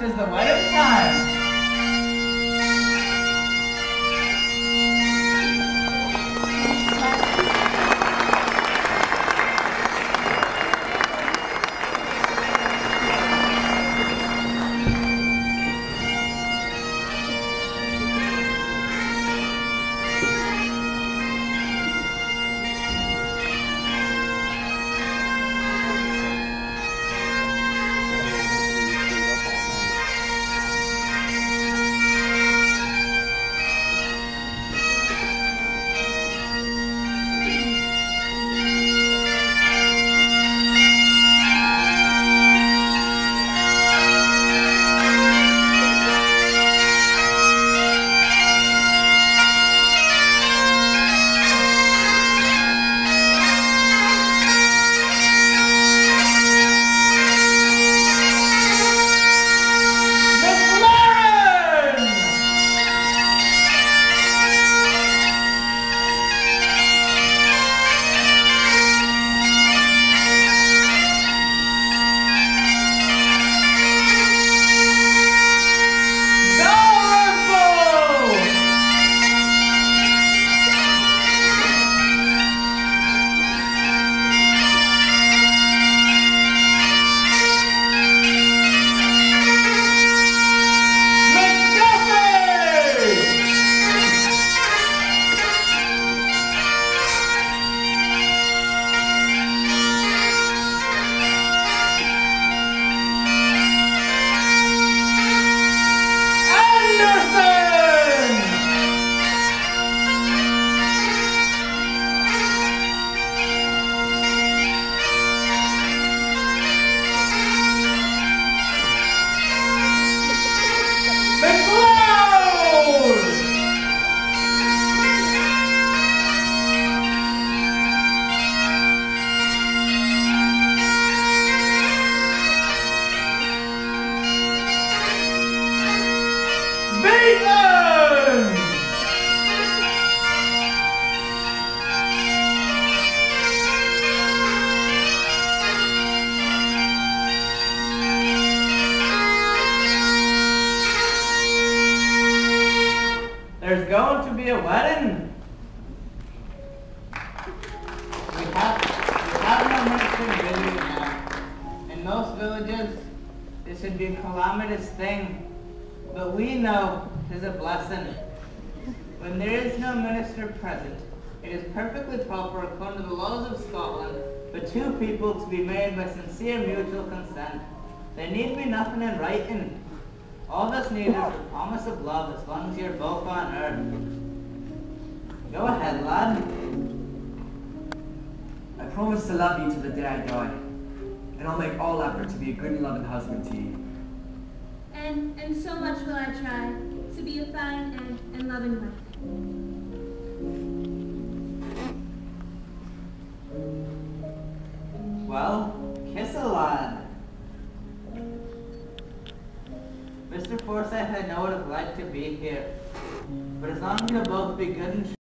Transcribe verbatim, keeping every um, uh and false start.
'tis the wedding time. There's going to be a wedding. We have, we have no ministry village now. In most villages, this would be a calamitous thing, but we know it is a blessing. When there is no minister present, it is perfectly proper, according to the laws of Scotland, for two people to be married by sincere mutual consent. There need be nothing in writing. All that's needed is a promise of love as long as you're both on earth. Go ahead, lad. I promise to love you till the day I die, and I'll make all effort to be a good and loving husband to you. And, and so much will I try to be a fine and, and loving wife. Well, kiss a lad. Mister Forsyth, I know what it's like to be here, but as long as you'll both be good and